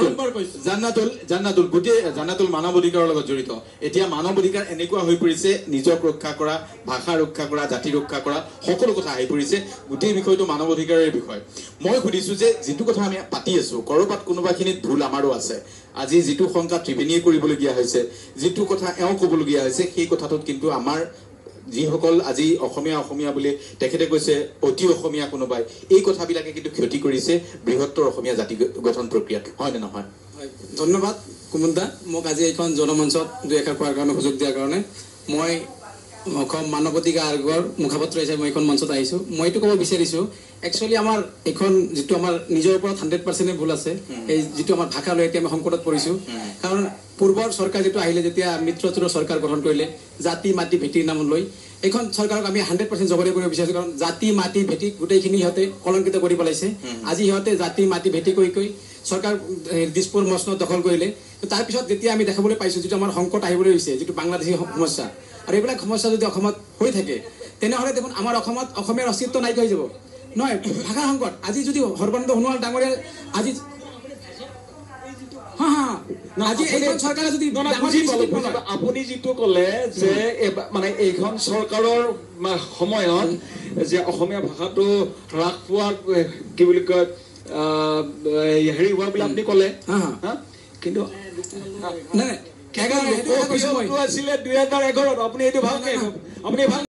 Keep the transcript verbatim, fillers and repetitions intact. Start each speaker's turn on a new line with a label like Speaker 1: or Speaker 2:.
Speaker 1: জান্নাতুল জান্নাতুল গোটেই জান্নাতুল মানৱ অধিকাৰৰ লগত জড়িত এতিয়া মানৱ অধিকাৰ এনেকুৱা হৈ পৰিছে নিজক ৰক্ষা কৰা ভাষা ৰক্ষা কৰা জাতি ৰক্ষা কৰা সকলো কথা আহি পৰিছে গোটেই বিষয়টো মানৱ অধিকাৰৰ বিষয় মই সুধিছো যে যেটো কথা আমি পাতি আছো কৰবাত কোনোবাখিনিত ভুল আমাৰো আছে আজি যেটো সংখ্যা ত্ৰিবেণীয়ে কৰিবলগীয়া হৈছে যেটো কথা এও ক'বলগীয়া হৈছে সেই কথাটোত কিন্তু আমাৰ যিসকল আজি অসমীয়া অসমীয়া বুলি তেখেতে কৈছে অতি অসমীয়া কোনোবাই এই কথাবিলাকে কিন্তু ক্ষতি কৰিছে বৃহত্তৰ অসমীয়া জাতি গঠন প্ৰক্ৰিয়াত হয় নে নহয়
Speaker 2: ধন্যবাদ কুমুদা মোক আজি এইখন জনমঞ্চত দুই এষাৰ কোৱাৰ কাৰণে সুযোগ দিয়াৰ কাৰণে মই অসম মানৱ অধিকাৰ আয়োগৰ মুখপাত্ৰ হিচাপে মই এইখন মঞ্চত আহিছোঁ মই এইটো ক'ব বিচাৰিছোঁ একচুৱেলি আমাৰ এইখন যিটো আমাৰ নিজৰ ওপৰত হাণ্ড্ৰেড পাৰ্চেণ্টে ভুল আছে এই যিটো আমাৰ ভাষা লৈ এতিয়া আমি সংকটত পৰিছোঁ কাৰণ পূৰ্বৰ চৰকাৰ যিটো আহিলে যেতিয়া মিত্ৰজোঁটৰ চৰকাৰ গঠন কৰিলে জাতি মাটি ভেটিৰ নাম লৈ এইখন চৰকাৰক আমি হাণ্ড্ৰেড পাৰ্চেণ্ট জগৰীয়া কৰিব বিচাৰিছোঁ কাৰণ জাতি মাটি ভেটি গোটেইখিনি সিহঁতে কলংকিত কৰি পেলাইছে আজি সিহঁতে জাতি মাটি ভেটি কৈ কৈ চৰকাৰ দিছপুৰ মচনদ দখল কৰিলে তাৰপিছত যেতিয়া আমি দেখাবলৈ পাইছোঁ যিটো আমাৰ সংকট আহিবলৈ হৈছে যিটো বাংলাদেশী সমস্যা আৰু এইবিলাক সমস্যা যদি অসমত হৈ থাকে তেনেহ'লে দেখোন আমাৰ অসমত অসমীয়াৰ অস্তিত্ব নাইকিয়া হৈ যাব নহয় ভাষা সংকট আজি যদি সৰ্বানন্দ সোণোৱাল ডাঙৰীয়া আজি হা হা আজি এইখন চৰকাৰে যদি
Speaker 3: আপুনি যিটো ক'লে যে মানে এইখন চৰকাৰৰ সময়ত যে অসমীয়া ভাষাটো হ্ৰাস পোৱাৰ কি বুলি কয় হেৰি হোৱা বুলি আপুনি ক'লে কিন্তু
Speaker 2: নাই
Speaker 3: আছিলে দুই হাজাৰ এঘাৰত আপুনি এইটো ভালকে আপুনি